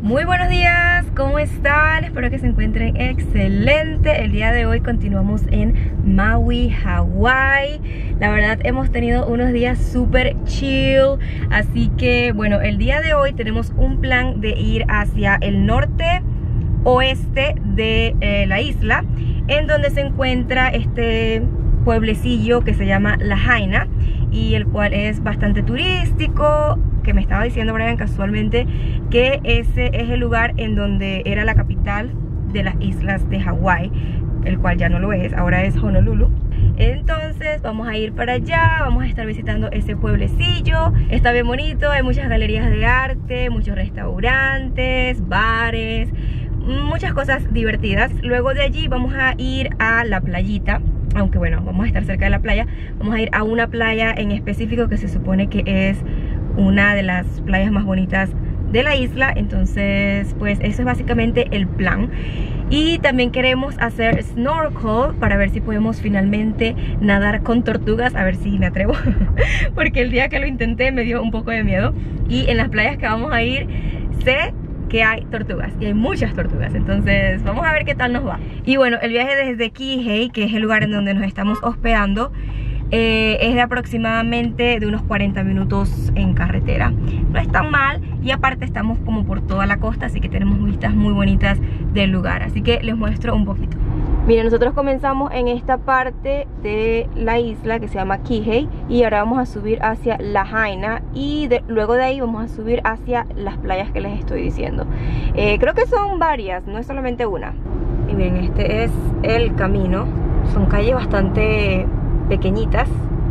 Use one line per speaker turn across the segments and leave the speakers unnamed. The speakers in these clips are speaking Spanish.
Muy buenos días, ¿cómo están? Espero que se encuentren excelente. El día de hoy continuamos en Maui, Hawái. La verdad hemos tenido unos días súper chill. Así que bueno, el día de hoy tenemos un plan de ir hacia el norte oeste de la isla, en donde se encuentra este pueblecillo que se llama Lahaina, y el cual es bastante turístico. Que me estaba diciendo Brian casualmente que ese es el lugar en donde era la capital de las islas de Hawái, el cual ya no lo es, ahora es Honolulu. Entonces vamos a ir para allá, vamos a estar visitando ese pueblecillo. Está bien bonito, hay muchas galerías de arte, muchos restaurantes, bares, muchas cosas divertidas. Luego de allí vamos a ir a la playita. Aunque bueno, vamos a estar cerca de la playa. Vamos a ir a una playa en específico que se supone que es una de las playas más bonitas de la isla. Entonces pues eso es básicamente el plan. Y también queremos hacer snorkel para ver si podemos finalmente nadar con tortugas. A ver si me atrevo porque el día que lo intenté me dio un poco de miedo. Y en las playas que vamos a ir sé que hay tortugas, y hay muchas tortugas. Entonces vamos a ver qué tal nos va. Y bueno, el viaje desde Kihei, que es el lugar en donde nos estamos hospedando, es de aproximadamente de unos 40 minutos en carretera. No es tan mal, y aparte estamos como por toda la costa, así que tenemos vistas muy bonitas del lugar. Así que les muestro un poquito. Miren, nosotros comenzamos en esta parte de la isla que se llama Kihei, y ahora vamos a subir hacia Lahaina, y luego de ahí vamos a subir hacia las playas que les estoy diciendo. Creo que son varias, no es solamente una. Y miren, este es el camino. Son calles bastante pequeñitas.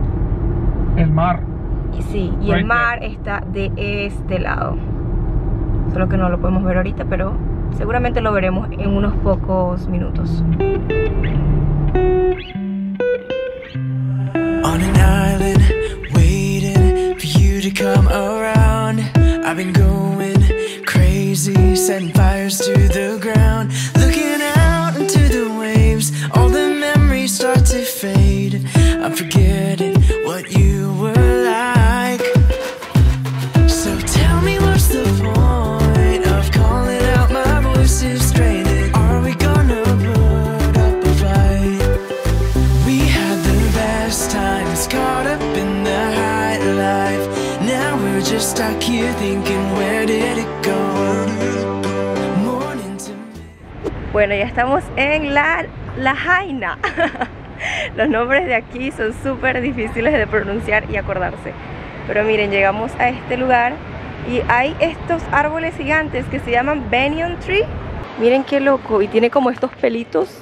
El mar.
Y sí, y el mar está de este lado. Solo que no lo podemos ver ahorita, pero seguramente lo veremos en unos pocos minutos.
On an island, waiting for you to come around. I've been going crazy, setting fires to the ground. Looking out into the waves, all the memories start to fade. I'm forgetting what you were like. So tell me what's the point of calling out my voice is stranded? Are we gonna put up a fight? We had the best times, caught up in the high life. Now we're just stuck here thinking, where did it go? Morning to me.
Bueno, ya estamos en Lahaina. Los nombres de aquí son súper difíciles de pronunciar y acordarse. Pero miren, llegamos a este lugar y hay estos árboles gigantes que se llaman banyan tree. Miren qué loco, y tiene como estos pelitos.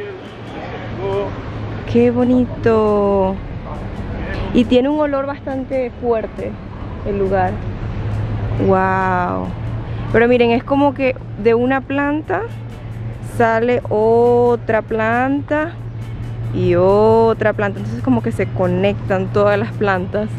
Qué bonito. Y tiene un olor bastante fuerte el lugar. Wow. Pero miren, es como que de una planta sale otra planta y otra planta. Entonces como que se conectan todas las plantas.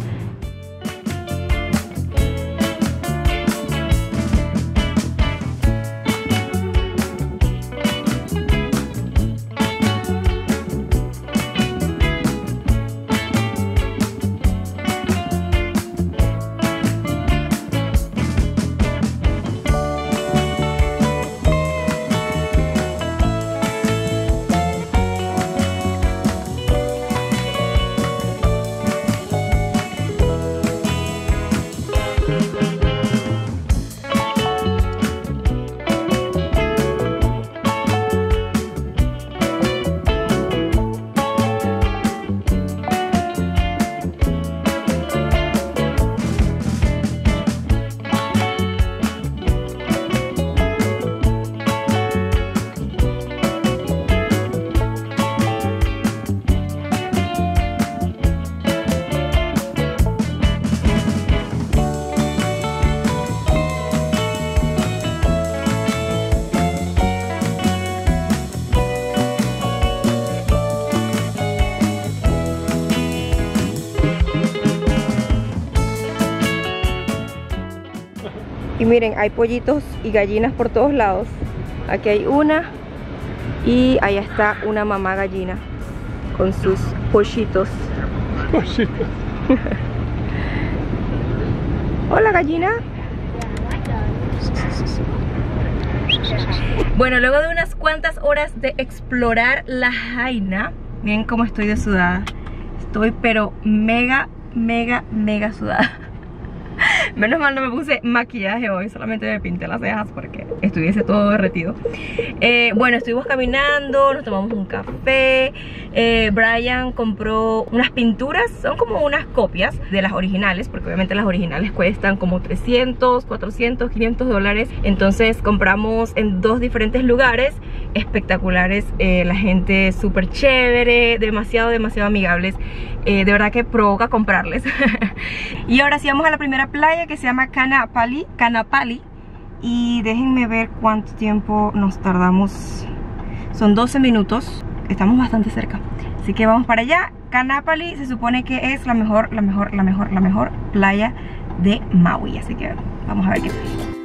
Y miren, hay pollitos y gallinas por todos lados. Aquí hay una y allá está una mamá gallina con sus pollitos. Hola, gallina. Bueno, luego de unas cuantas horas de explorar La Jaina, miren cómo estoy de sudada. Estoy pero mega sudada. Menos mal no me puse maquillaje hoy, solamente me pinté las cejas porque estuviese todo derretido. Bueno, estuvimos caminando, nos tomamos un café. Brian compró unas pinturas, son como unas copias de las originales, porque obviamente las originales cuestan como 300, 400, 500 dólares. Entonces compramos en 2 diferentes lugares, espectaculares, la gente súper chévere, demasiado amigables. De verdad que provoca comprarles. Y ahora sí vamos a la primera playa, que se llama Kanapali. Y déjenme ver cuánto tiempo nos tardamos. Son 12 minutos. Estamos bastante cerca. Así que vamos para allá. Kanapali se supone que es la mejor playa de Maui. Así que vamos a ver qué tal.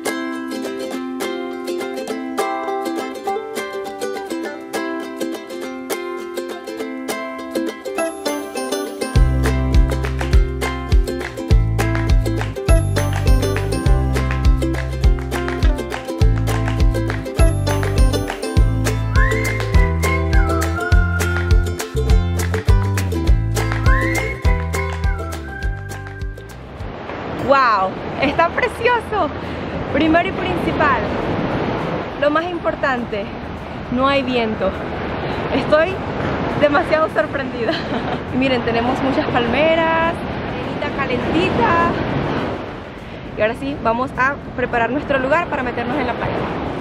¡Wow! Está precioso. Primero y principal, lo más importante, no hay viento. Estoy demasiado sorprendida. Miren, tenemos muchas palmeras, arenita calentita. Y ahora sí, vamos a preparar nuestro lugar para meternos en la playa.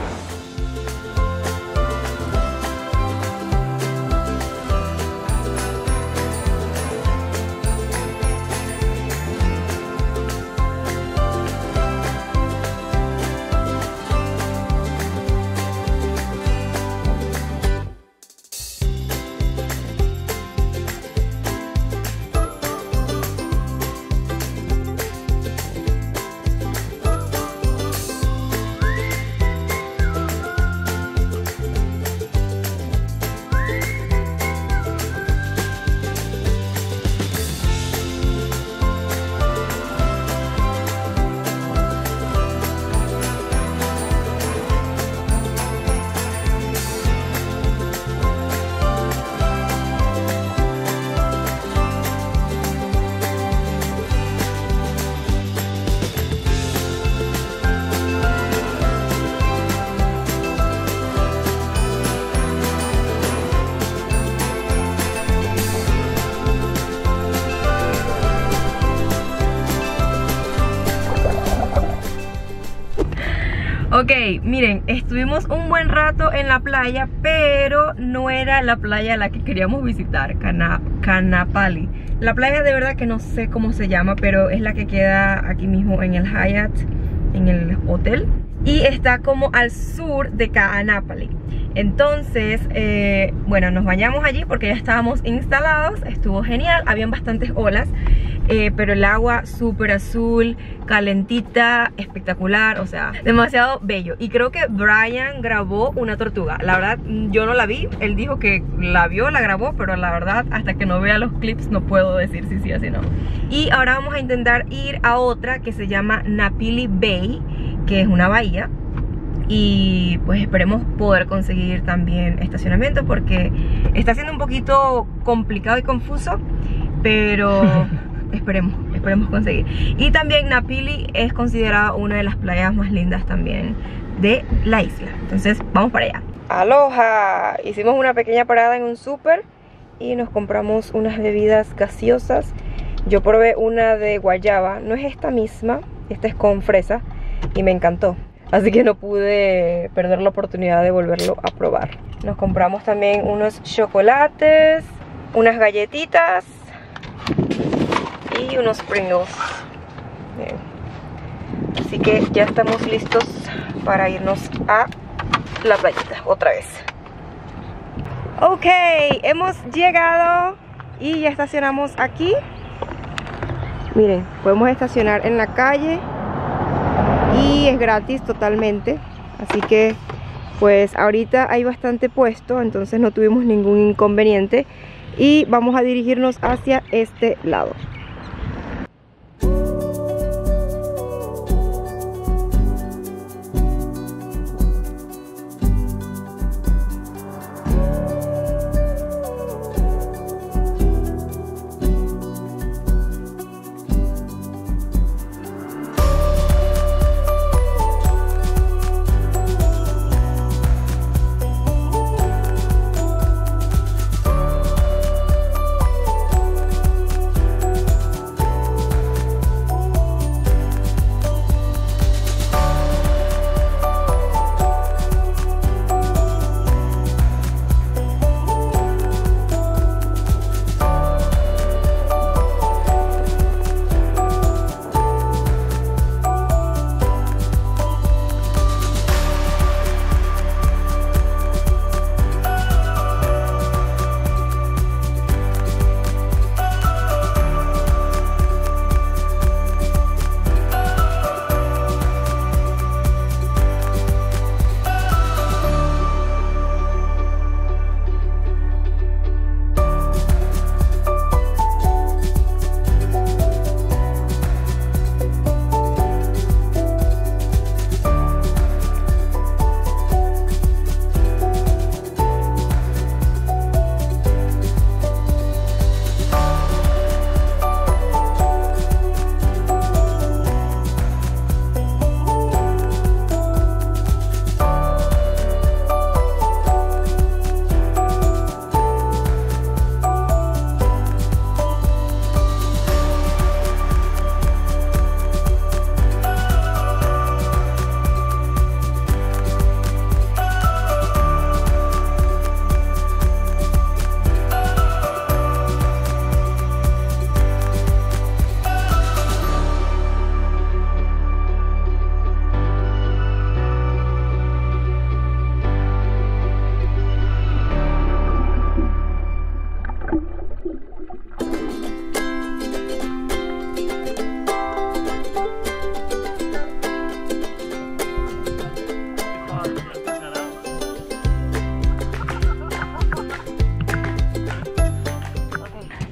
Ok, miren, estuvimos un buen rato en la playa, pero no era la playa a la que queríamos visitar, Kanapali. La playa de verdad que no sé cómo se llama, pero es la que queda aquí mismo en el Hyatt, en el hotel. Y está como al sur de Kanapali. Entonces, bueno, nos bañamos allí porque ya estábamos instalados. Estuvo genial, habían bastantes olas. Pero el agua súper azul, calentita, espectacular, o sea, demasiado bello. Y creo que Brian grabó una tortuga. La verdad, yo no la vi. Él dijo que la vio, la grabó, pero la verdad, hasta que no vea los clips no puedo decir si sí o si no. Y ahora vamos a intentar ir a otra que se llama Napili Bay, que es una bahía. Y pues esperemos poder conseguir también estacionamiento, porque está siendo un poquito complicado y confuso, pero esperemos conseguir. Y también Napili es considerada una de las playas más lindas también de la isla. Entonces vamos para allá. Aloha. Hicimos una pequeña parada en un súper y nos compramos unas bebidas gaseosas. Yo probé una de guayaba, no es esta misma, esta es con fresa y me encantó. Así que no pude perder la oportunidad de volverlo a probar. Nos compramos también unos chocolates, unas galletitas y unos Pringles. Bien. Así que ya estamos listos para irnos a la playita otra vez. Ok, hemos llegado y ya estacionamos aquí. Miren, podemos estacionar en la calle y es gratis totalmente. Así que pues ahorita hay bastante puesto, entonces no tuvimos ningún inconveniente. Y vamos a dirigirnos hacia este lado.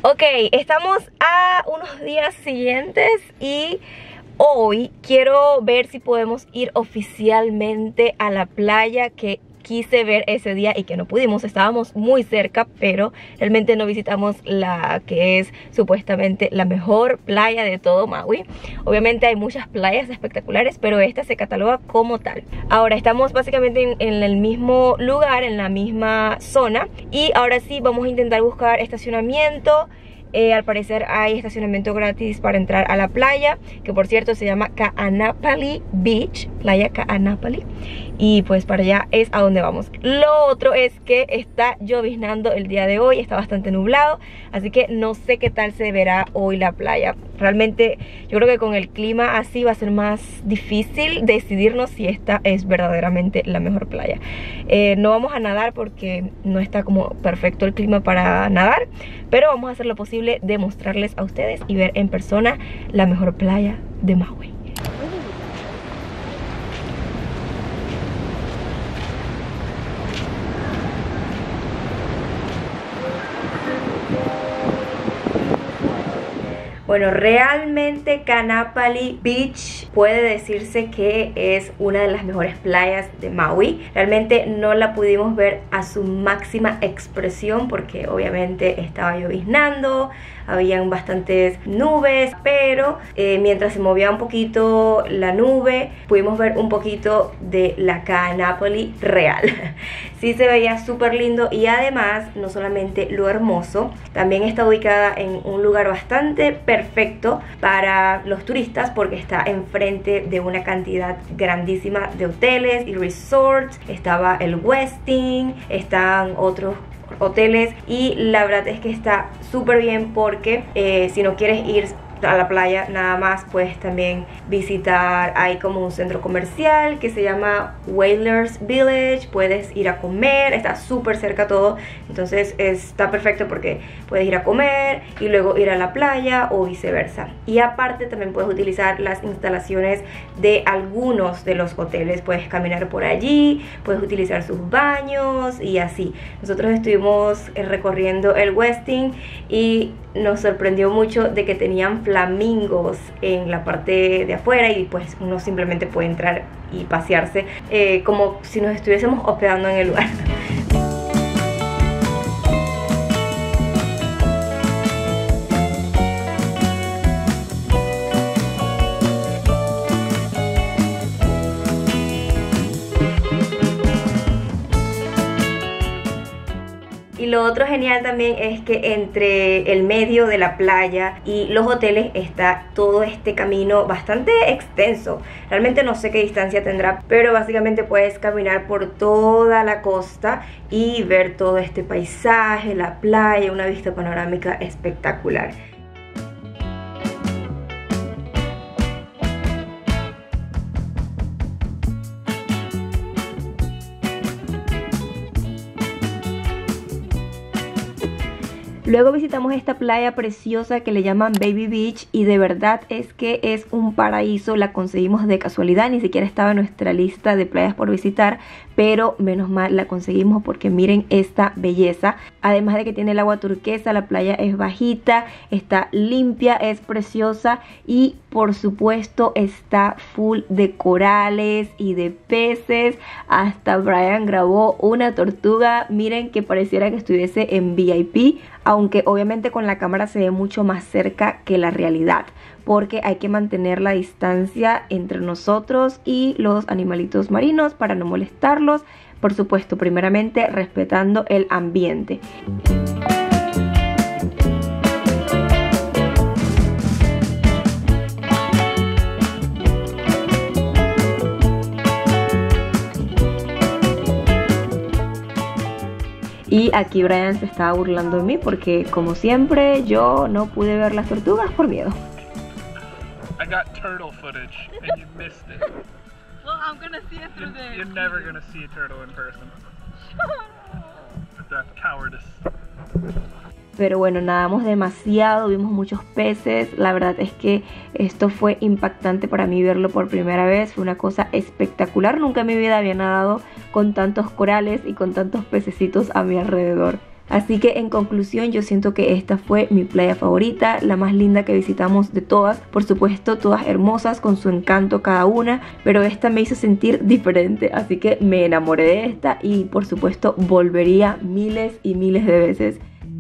Ok, estamos a unos días siguientes y hoy quiero ver si podemos ir oficialmente a la playa que quise ver ese día y que no pudimos. Estábamos muy cerca, pero realmente no visitamos la que es supuestamente la mejor playa de todo Maui. Obviamente hay muchas playas espectaculares, pero esta se cataloga como tal. Ahora estamos básicamente en el mismo lugar, en la misma zona, y ahora sí vamos a intentar buscar estacionamiento. Al parecer hay estacionamiento gratis para entrar a la playa, que por cierto se llama Ka'anapali Beach, playa Ka'anapali. Y pues para allá es a donde vamos. Lo otro es que está lloviznando el día de hoy, está bastante nublado, así que no sé qué tal se verá hoy la playa. Realmente yo creo que con el clima así va a ser más difícil decidirnos si esta es verdaderamente la mejor playa. No vamos a nadar porque no está como perfecto el clima para nadar, pero vamos a hacer lo posible de mostrarles a ustedes y ver en persona la mejor playa de Maui. Bueno, realmente Ka'anapali Beach puede decirse que es una de las mejores playas de Maui. Realmente no la pudimos ver a su máxima expresión porque obviamente estaba lloviznando, habían bastantes nubes, pero mientras se movía un poquito la nube, pudimos ver un poquito de la Ka'anapali real. Sí se veía súper lindo y además, no solamente lo hermoso, también está ubicada en un lugar bastante perfecto para los turistas porque está enfrente de una cantidad grandísima de hoteles y resorts. Estaba el Westin, están otros hoteles y la verdad es que está súper bien porque si no quieres ir a la playa nada más, puedes también visitar, hay como un centro comercial que se llama Whalers Village, puedes ir a comer, está súper cerca todo, entonces está perfecto porque puedes ir a comer y luego ir a la playa o viceversa. Y aparte también puedes utilizar las instalaciones de algunos de los hoteles, puedes caminar por allí, puedes utilizar sus baños y así. Nosotros estuvimos recorriendo el Westin y nos sorprendió mucho de que tenían flamingos en la parte de afuera y pues uno simplemente puede entrar y pasearse como si nos estuviésemos hospedando en el lugar. Y lo otro genial también es que entre el medio de la playa y los hoteles está todo este camino bastante extenso. Realmente no sé qué distancia tendrá, pero básicamente puedes caminar por toda la costa y ver todo este paisaje, la playa, una vista panorámica espectacular. Luego visitamos esta playa preciosa que le llaman Baby Beach y de verdad es que es un paraíso. La conseguimos de casualidad, ni siquiera estaba en nuestra lista de playas por visitar, pero menos mal la conseguimos porque miren esta belleza. Además de que tiene el agua turquesa, la playa es bajita, está limpia, es preciosa y por supuesto está full de corales y de peces. Hasta Brian grabó una tortuga, miren que pareciera que estuviese en VIP, aunque obviamente con la cámara se ve mucho más cerca que la realidad, porque hay que mantener la distancia entre nosotros y los animalitos marinos para no molestarlos, por supuesto, primeramente respetando el ambiente. Y aquí Brian se estaba burlando de mí porque, como siempre, yo no pude ver las tortugas por miedo.
I got turtle footage and you missed it.
Well, I'm gonna see it through the...
You're never gonna see a turtle in person. That's cowardice.
Pero bueno, nadamos demasiado, vimos muchos peces. La verdad es que esto fue impactante para mí verlo por primera vez. Fue una cosa espectacular. Nunca en mi vida había nadado con tantos corales y con tantos pececitos a mi alrededor. Así que en conclusión, yo siento que esta fue mi playa favorita, la más linda que visitamos de todas. Por supuesto, todas hermosas, con su encanto cada una, pero esta me hizo sentir diferente, así que me enamoré de esta y por supuesto volvería miles y miles de veces.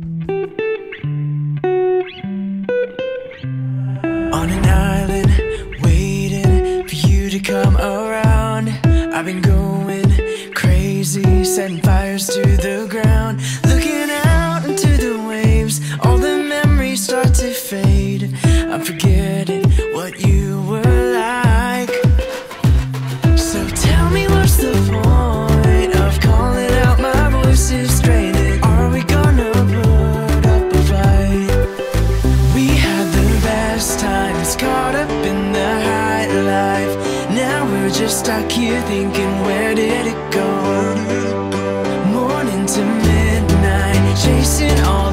On an island, waiting for you to come around. I've been going crazy, setting fires to the ground. Looking out into the waves, all the memories start to fade. I'm forgetting what you were like. So tell me, what's the point of calling out? My voice is straining. Are we gonna put up a fight? We had the best times, caught up in the high life. Now we're just stuck here thinking, where did it go? Morning to midnight, chasing all